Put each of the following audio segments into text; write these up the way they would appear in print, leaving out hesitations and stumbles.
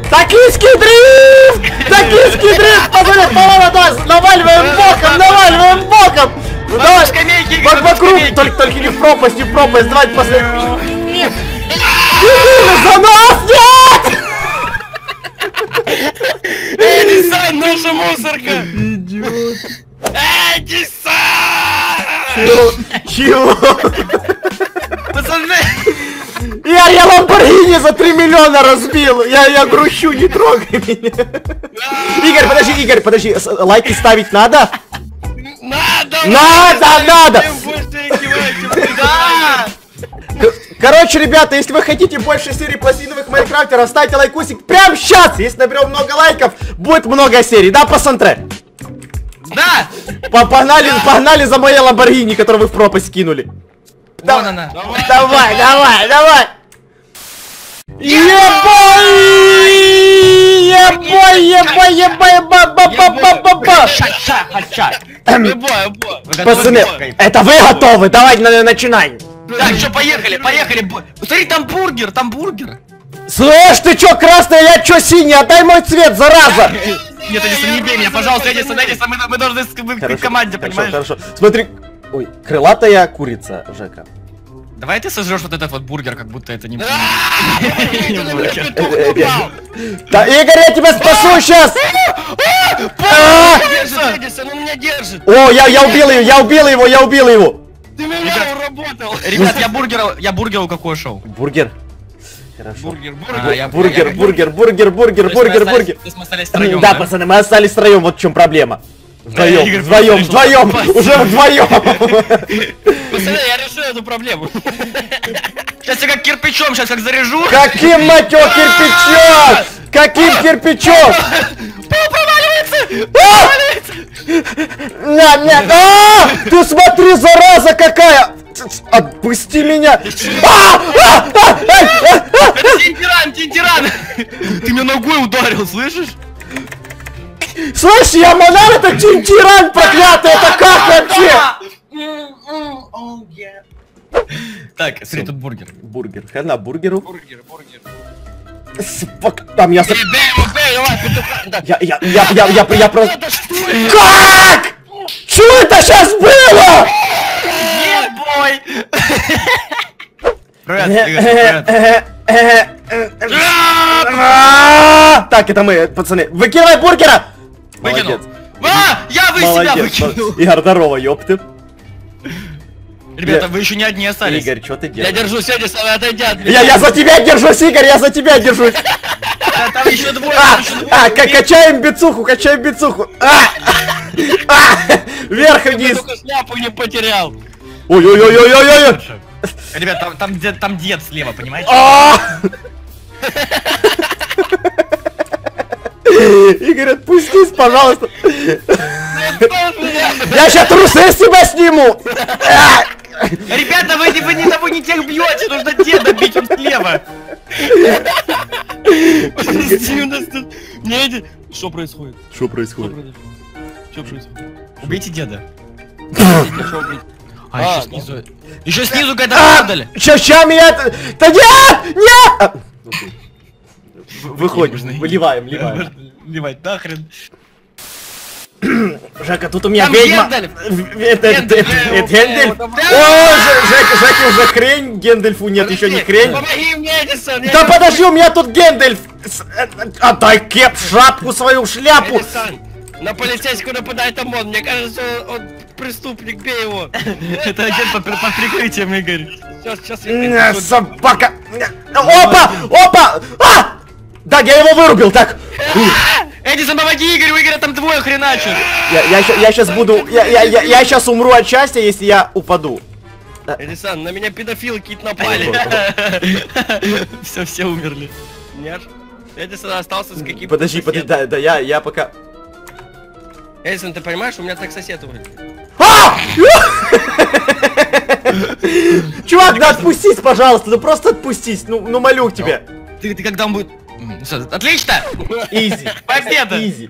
Токийский дрифт! Токийский дрифт! Пацаны, наваливаем боком! Ну давай, вокруг, только не в пропасть, давайте последний. За нас, нет! Эдисон, наша мусорка! Идиот. Эдисон! Чего? Пацаны! Я Ламборгини за 3 миллиона разбил! Я грущу, не трогай меня! Игорь, подожди, лайки ставить надо? Надо! Да! Короче, ребята, если вы хотите больше серий пластиновых майнкрафтеров, ставьте лайкусик прямо сейчас! Если наберем много лайков, будет много серий, да, пацаны? Да! Погнали за моей Ламборгини, которую вы в пропасть кинули. Вон она. Давай! Ебой! Пацаны, это вы готовы? Давайте начинаем. Так, что, поехали. Смотри, там бургер. Слышь, ты чё красная, я чё синий? Отдай мой цвет, зараза! Нет, Эдисон, не бей меня, пожалуйста, Эдисон, мы должны быть в команде, понимаешь? Хорошо. Смотри, ой, крылатая курица, Жека. Давай ты сожрешь вот этот вот бургер, как будто это не бургер. Да, Игорь, я тебя спасу сейчас! Эдисон, он меня держит! О, я убил его! Ты меня уработал! Ребят, я бургер укокошил. Бургер? Хорошо. Бургер. Бургер. Да, пацаны, мы остались втроем, вот в чем проблема. Вдвоем, уже вдвоем. Пацаны, я решу эту проблему. Сейчас я как кирпичом, сейчас как заряжу. Каким, мать его, кирпичом? Каким кирпичом? Проваливается! Ты смотри, зараза какая! Отпусти меня! Тинтиран! Ты меня ногой ударил, слышишь? Слышь, я монар, это тинтиран проклятый, это как вообще? Так, смотри, тут бургер. Бургер, хрена бургеру. Бургер. Там я... Бей, давай, Я просто... Как? Что это сейчас было? Нет, бой! Привет. Так, это мы, пацаны. Выкидывай бургера! Выкинул. Я себя выкинул. Игорь, здорово, ёпты. Ребята, вы еще не одни остались. Игорь, что ты делаешь? Я держусь, Эдисон, отойди от меня. Я за тебя держусь, Игорь, я за тебя держусь. Там еще двое. Качаем бицуху. Вверх и вниз. Я только шляпу не потерял. Ой. Ребят, там дед слева, понимаете? Игорь, отпустись, пожалуйста. Я сейчас трусы с тебя сниму. Ребята, вы не тех бьете, нужно деда бить, он слева. Что происходит? Что происходит? Убейте деда. Еще снизу когда отдали. Сейчас меня... Да нет! Выходим, выливаем. Ливать нахрен. Жека, тут у меня Там ведьма. Гендальф. О, Жеке уже хрень, Гендальфу нет, еще не хрень. Помоги мне, Эдисон. Да подожди, у меня тут Гендальф. Отдай кеп, шапку свою, шляпу. Эдисон, на полицейского нападает ОМОН. Мне кажется, он преступник, бей его. Это агент под прикрытием, Игорь. Сейчас я... Собака. Опа! Да, я его вырубил, так. Эдисон, помоги Игорю, у Игоря там двое хреначат. Я сейчас буду... Я сейчас умру от счастья, если я упаду. Эдисон, на меня педофилы какие-то напали. Все умерли. Нет? Эдисон остался с каким-то... Подожди, да, я пока... Эдисон, ты понимаешь, у меня так сосед вроде. Чувак, да отпустись, пожалуйста, ну просто отпустись, ну молю тебя. Ты когда он будет... Отлично! Изи. Победа! Изи.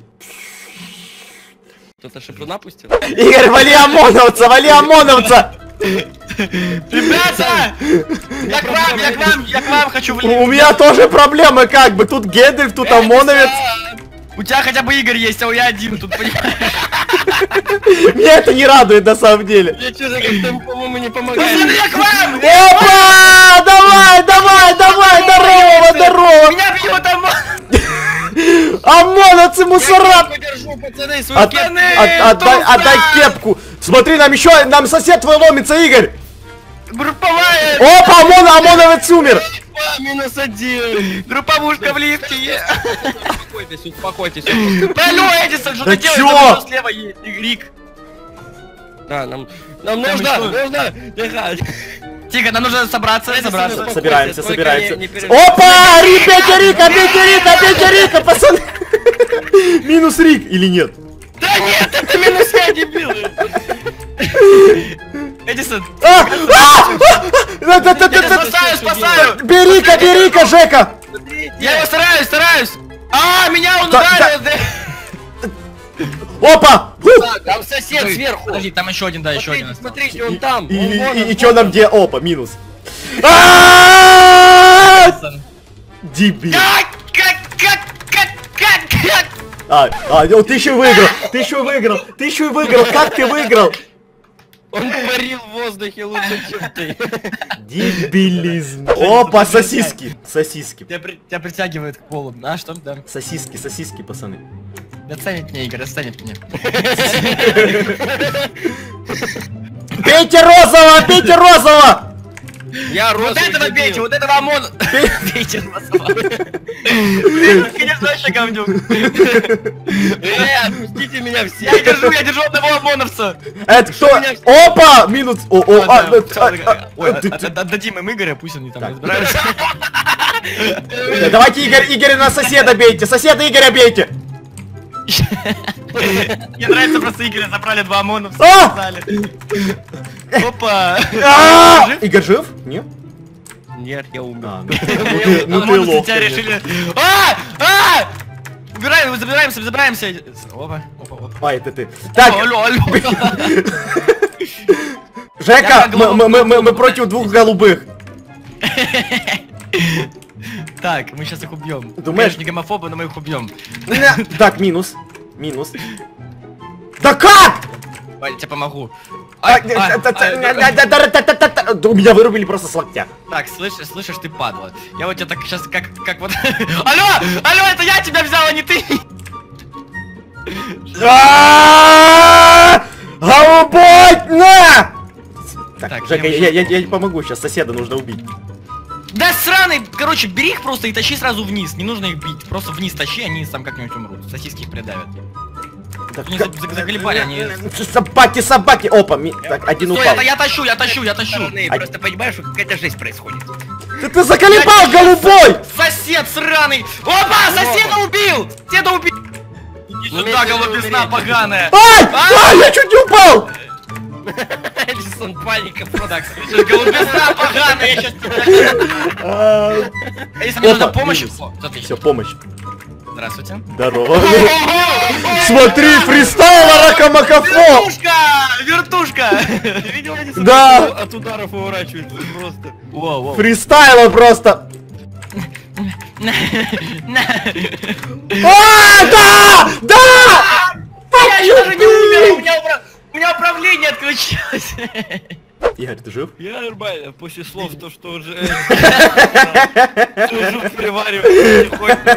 Кто-то шипруна пустил? Игорь, вали ОМОНовца! Ребята! Я к вам хочу влезть. У меня тоже проблемы как бы. Тут Гэндальф, тут ОМОНовец. У тебя хотя бы Игорь есть, а я один тут, понимаешь? Меня это не радует на самом деле. Я что-то как-то, по-моему, не помогаю. Я к вам! Опа! Давай! Здорово! Меня бьет ОМОН! ОМОНовцы, мусора! Подержу, пацаны, сукины! Отдай кепку! Смотри, нам сосед твой ломится, Игорь! Групповая! Опа, ОМОНовец умер! -1. Групповушка в лифте. Успокойтесь. Алло, Эдисон, что Да ты делаешь? чё? Там слева есть Рик. Да, нам нужно. Тихо, нам нужно собраться. Собираемся. Не переживай. Опа! Бейте Рика, пацаны! Минус Рик или нет? Да нет, это минус я, дебилы. Эдисон. Спасаю. Бери-ка, Жека! Я его стараюсь. Меня он ударил. Опа! Там сосед сверху. Подожди, там еще один, да, еще один. Смотрите, он там. И чё нам где? Опа, минус. Дебил. Как? Ты еще выиграл. Как ты выиграл? Он парил в воздухе лучше, чем ты. Дебилизм. Опа, сосиски. Тебя притягивает к полу. А что? Да. Сосиски, пацаны. Отстанет мне, Игорь, отстанет мне. Пейте розового! Я Вот розовый этого дебил. бейте, вот этого ОМОНа. Бейте розового. Конечно, вообще говнюк. Отпустите меня все. Я держу одного ОМОНовца. Это кто? Опа! Минус. Ой, отдадим им Игоря, пусть они там разбираются. Давайте Игоря на соседа бейте. Соседа Игоря бейте. Мне нравится, просто Игоря забрали 2 ОМОНовца. Опа. Игорь жив? Нет? Нет, я умер. Ну ты лох. Тебя решили. Забираемся. Опа. Это ты. Так, Алло. Жека, мы против 2 голубых. Так, мы сейчас их убьем. Думаешь? Не гомофобы, но мы их убьем. Так, минус. Да как? Я тебе помогу. Меня вырубили просто с локтя. Так, слышишь, ты падла. Я вот тебя так сейчас как вот. Алло, это я тебя взял, а не ты. Голубой, на! Так, Жека, я не помогу, сейчас соседа нужно убить. Да сраный, короче, бери их просто и тащи сразу вниз. Не нужно их бить, просто вниз тащи, они там как-нибудь умрут. Сосиски их придавят. Они заголебали, они... Собаки! Опа, так, один упал. Стой, я тащу. Просто понимаешь, что какая-то жесть происходит. Ты заколебал, голубой! Сосед сраный! Опа, соседа убил! Иди сюда, голубизна поганая! Ай, я чуть не упал! Эдисон, паника. Так, слышишь, голубизна поганая, я сейчас тебя... Если мне нужна помощь... Все, помощь. Здравствуйте. Здорово. Смотри, фристайл Ракамакафо! Вертушка! Видел, Эдисон? Да. От ударов уворачивается просто. Воу. Фристайл он просто. Да! Я даже не умер, у меня управление отключилось. Игорь, ты жив? Я нормально, после слов то, что уже... Уже приваривает.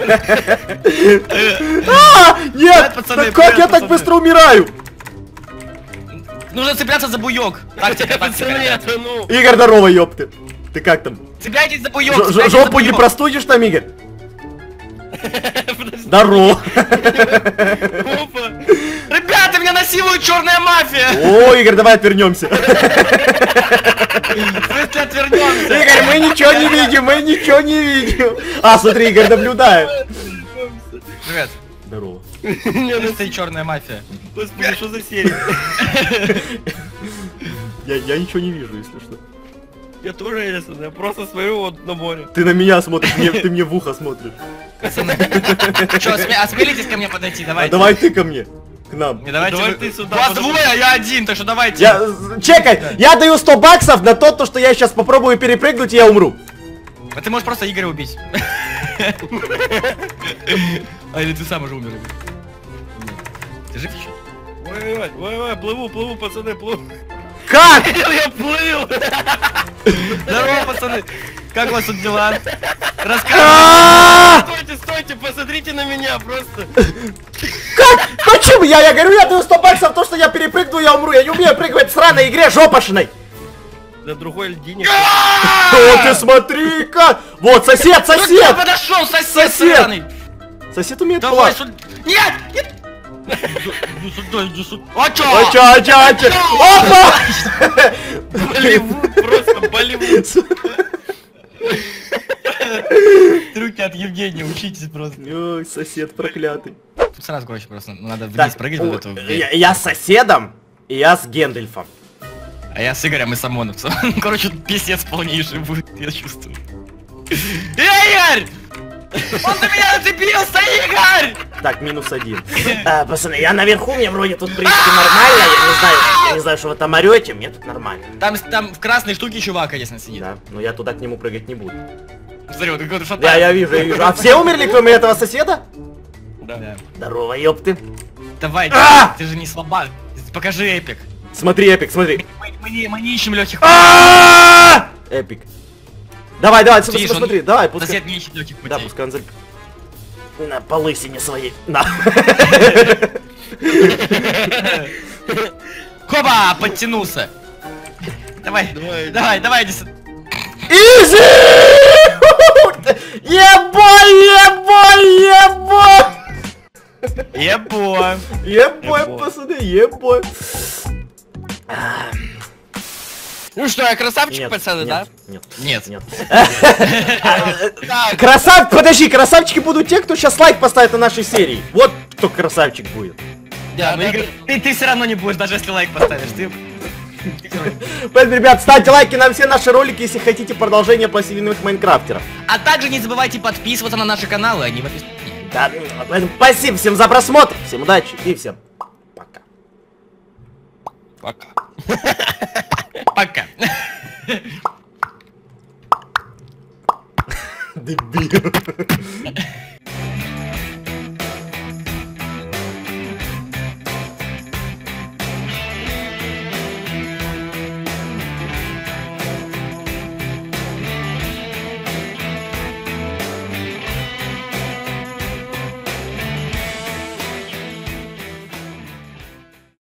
Нет! пацаны, Как я привет, так пацаны. быстро умираю? Нужно цепляться за буёк. Тактика. Пацаны, ну... Игорь, здорово, ёпты. Ты как там? Цепляйтесь за буёк. Жопу не простудишь там, Игорь? Здорово. Опа. Ребята, меня насилует черная мафия. О, Игорь, давай отвернемся. В смысле отвернемся? Игорь, мы ничего не видим. А, смотри, Игорь наблюдает. Привет. Здорово. Ты черная мафия. Господи, что за серия? Я ничего не вижу, если что. Я тоже, Эдисон, я просто смотрю вот на море. Ты на меня смотришь, ты мне в ухо смотришь. Пацаны. Чё, осмелитесь ко мне подойти, давайте. Давай ты ко мне. к нам. Не, давайте Давай вы... ты сюда, Вас подожди. двое, а я один, так что давайте. Чекай, я даю 100 баксов на то, что я сейчас попробую перепрыгнуть, и я умру. А ты можешь просто Игоря убить. А или ты сам уже умер? Ты жив еще? Ой, плыву, пацаны, плыву. Как? Я плыл! Здорово, пацаны! Как у вас тут дела? Расскажи! А! Стойте, посмотрите на меня просто. Как? Почему? Я говорю, я даю 100 баксов, то, что я перепрыгну, я умру. Я не умею прыгать в сраной игре жопошной. На другой льдине. О, ты смотри-ка! Вот, сосед! Сосед! Подошел, сосед сраный! Сосед умеет Давай плавать. сюда! Нет! Нет! Иди сюда, иди сюда! А чё? А чё? Опа! Болливуд, просто Болливуд. Трюки от Евгения, учитесь просто. Ой, сосед проклятый. Тут сразу, короче, просто надо вниз прыгать вот эту дверь. Я с соседом, и я с Гендальфом. А я с Игорем и Самоновцем. Короче, пиздец полнейший будет, я чувствую. Игорь! Он за меня зацепился, Игорь! Так, -1. Пацаны, я наверху, мне вроде тут, в принципе, нормально. Я не знаю, что вы там орете, мне тут нормально. Там в красной штуке чувак, если сидит. Да, но я туда к нему прыгать не буду. Смотри, вот какой-то Да, шатает. я вижу. А все умерли, кроме этого соседа? Да. Здорово, ёпты. Давай, ты же не слаба. Покажи эпик. Смотри, Эпик, смотри. Мы не ищем легких. Эпик. Давай, Видишь, посмотри, он- давай, пускай. Сосед не ищет легких Да, путей. пускай он на полысине своей. На. Хоба, подтянулся. Давай, иди сюда. Изи! Ебой, пацаны, ебой. Ну что, я красавчик, пацаны, да? Нет. Нет. Подожди, красавчики будут те, кто сейчас лайк поставит на нашей серии. Вот кто красавчик будет. Да, ну, Игорь, ты все равно не будешь, даже если лайк поставишь. Поэтому, ребят, ставьте лайки на все наши ролики, если хотите продолжение пластилиновых майнкрафтеров. А также не забывайте подписываться на наши каналы, они в описании. Да, поэтому спасибо всем за просмотр, всем удачи и всем пока. Пока. Пока.